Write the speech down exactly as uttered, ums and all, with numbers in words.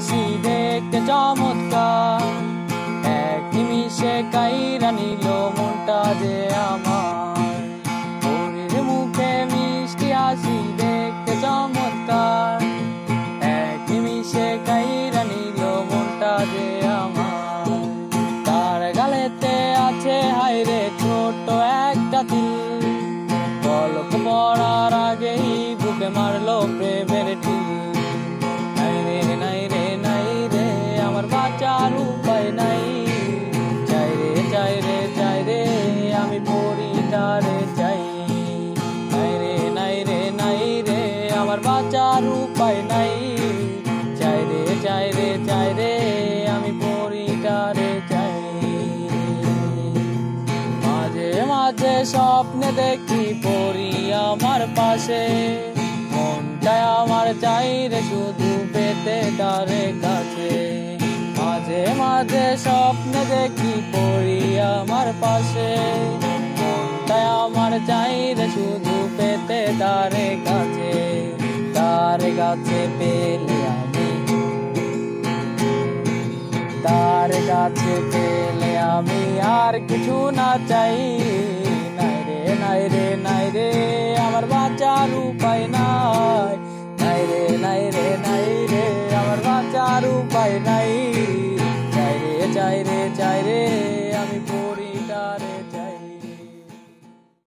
হাসি দেখতে চমৎকার, এক নিমিষে কাইরা নিল মনটা যে আমার। পরীর মুখে মিষ্টি হাসি দেখতে চমৎকার, এক নিমিষে কাইরা নিল মনটা যে আমার। তার গালেতে আছে হায়রে ছোট একটা তিল, পলক পড়ার আগেই বুকে মারলো প্রেমের ঢিল। নাই রে নাই রে নাই রে আমার বাঁচার উপায় নাই, চাই রে চাই রে চাই রে আমি পরিটারে চাই। নাই রে নাই রে নাই রে আমার বাঁচার উপায় নাই, চাই রে চাই রে চাই রে আমি পরিটারে চাই। মাঝে মাঝে স্বপ্নে দেখি পরি আমার পাশে, মনটায় আমার চাই রে শুধু পেতে তারে কাছে। মাঝে মাঝে স্বপ্নে দেখি পরি আমার পাশে, মনটায় আমার চাই রে শুধু পেতে তারে কাছে। তারে কাছে পেলে আমি, তার কাছে পেলে আমি আর কিছু না চাই। নাই রে নাই রে নাই রে আমার বাঁচার উপায় নাই,